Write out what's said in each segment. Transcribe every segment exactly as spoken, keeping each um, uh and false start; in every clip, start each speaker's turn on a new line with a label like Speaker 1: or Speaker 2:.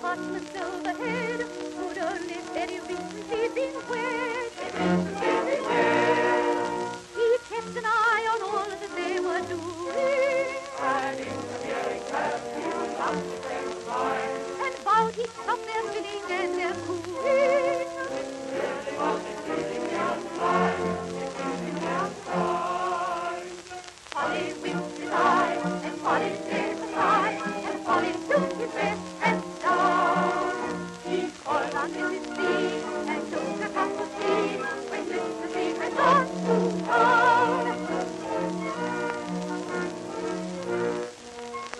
Speaker 1: hot with silver head who'd only very recently been wed. He kept an eye on all that they were doing, and interfering perfume up the same time, and vowed he'd stop their spinning and their cooing. Really was exceeding young time, exceeding young time. Polly winked his eye, and Polly gave a sigh, and Polly took his dress and down. He called on Missus B, and took a cup of tea, when Mister B went on to town.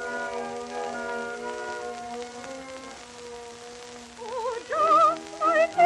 Speaker 1: Oh, just like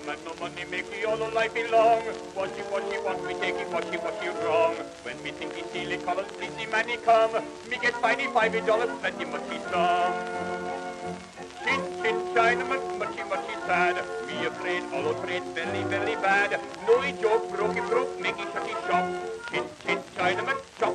Speaker 2: man no money make you all our life long. Washy, washy, what we take it, washy, washy wrong. When me think he silly colors, please man he come. Me get finey five dollars, plenty muchy some. Chin, chin, Chinaman, muchy, muchy sad. Me afraid, all our trade very, very bad. No joke, broke it broke, make it shutty shop. Chin, chin, Chinaman, shop.